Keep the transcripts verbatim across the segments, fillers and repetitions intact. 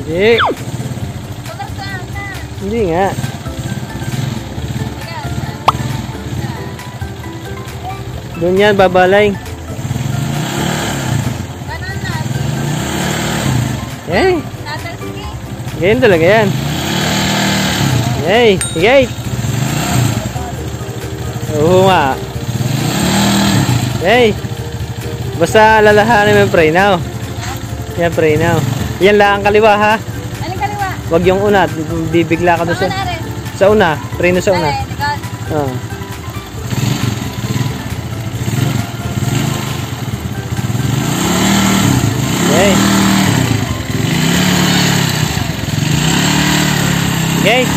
Hindi. Hindi nga. Doon yan, babalay. Eh. Ganyan talaga yan. Hey, higay. Oo nga. Hey. Basta lalahanin mo yung pray now. Yan, pray now. Yan lang ang kaliwa ha. Anong kaliwa? Wag yung una, bibigla ka doon sa... Sa una, pray no sa una. Oo. Okay. Gate.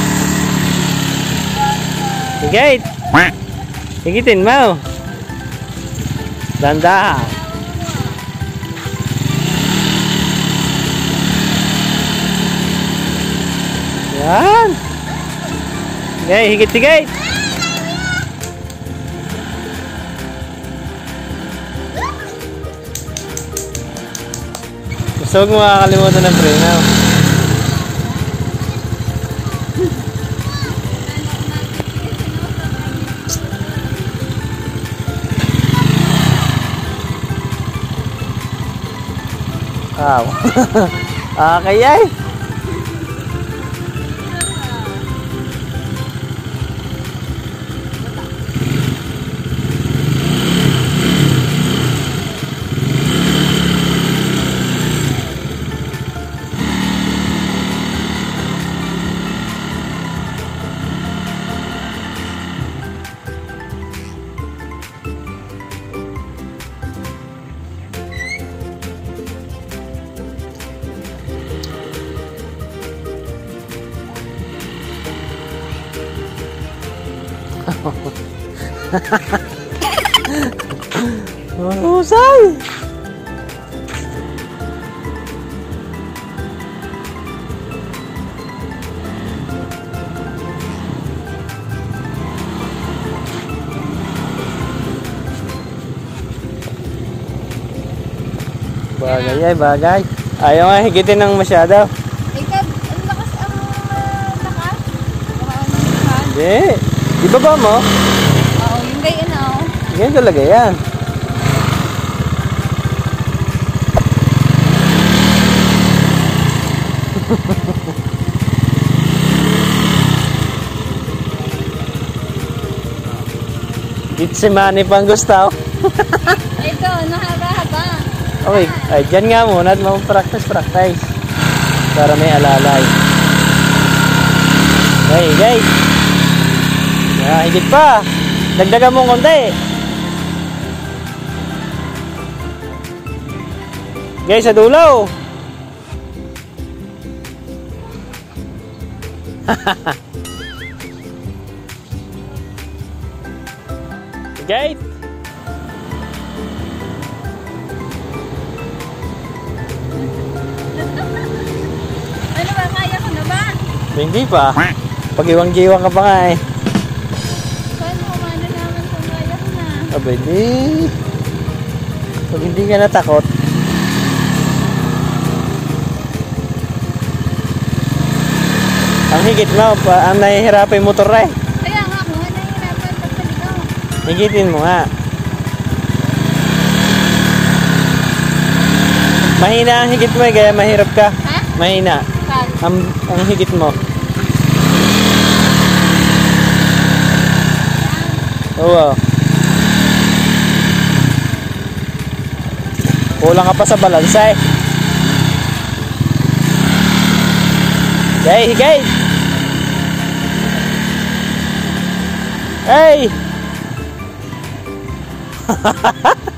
Gate. Higitin mo. Danda. Yan. Okay, higit higit. Gusto mo makakalimutan ng preno. Wow. Okay ay. Mahusay. Bagay ay bagay. Ayaw nga higitin ng masyado. Ikaw, ang lakas ang uh, lakas. Hindi. Ibaba mo? Oo, yung gayon na oh. Ganyan talaga yan. Gitsemani pang gusto. Ito, nahaba-haba. Okay, ay dyan nga muna at mag-practice practice para may alalay. Okay, guys. Ah, higit pa. Dagdagan mo konti. Guys, sa dulo. Okay. Ano ba? Kaya ko na ba? Hindi pa. Pag-iwang-giwang ka pa nga eh. Paano kumana naman kung kaya ko na? Abay, di. Pag hindi ka natakot. Ang higit mo, pa, ang nahihirapan yung motor eh. Kaya nga ako, nahihirapan pagpaligaw. Higitin mo nga. Mahina ang higit mo eh, kaya mahirap ka. Ha? Mahina. Saan? Ang, ang higit mo. Oo. Kulang ka pa sa balansa eh. Okay, higay. Hey!